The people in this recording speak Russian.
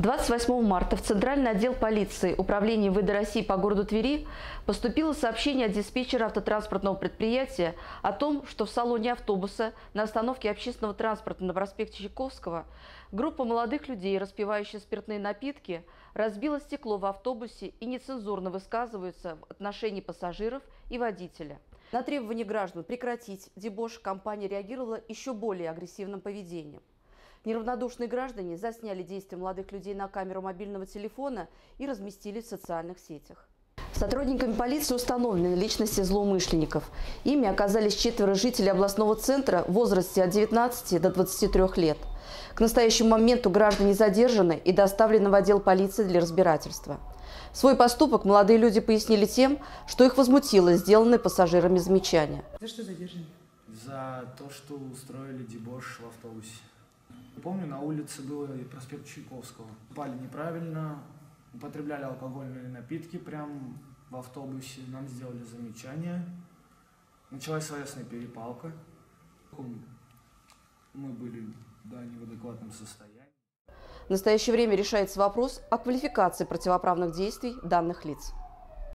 28 марта в Центральный отдел полиции Управления МВД России по городу Твери поступило сообщение от диспетчера автотранспортного предприятия о том, что в салоне автобуса на остановке общественного транспорта на проспекте Чайковского группа молодых людей, распивающая спиртные напитки, разбила стекло в автобусе и нецензурно высказываются в отношении пассажиров и водителя. На требование граждан прекратить дебош компания реагировала еще более агрессивным поведением. Неравнодушные граждане засняли действия молодых людей на камеру мобильного телефона и разместили в социальных сетях. Сотрудниками полиции установлены личности злоумышленников. Ими оказались 4 жителей областного центра в возрасте от 19 до 23 лет. К настоящему моменту граждане задержаны и доставлены в отдел полиции для разбирательства. Свой поступок молодые люди пояснили тем, что их возмутило сделанное пассажирами замечание. За что задержаны? За то, что устроили дебош в автобусе. Помню, на улице был проспект Чайковского. Пали неправильно, употребляли алкогольные напитки прямо в автобусе. Нам сделали замечание. Началась словесная перепалка. Мы были не в адекватном состоянии. В настоящее время решается вопрос о квалификации противоправных действий данных лиц.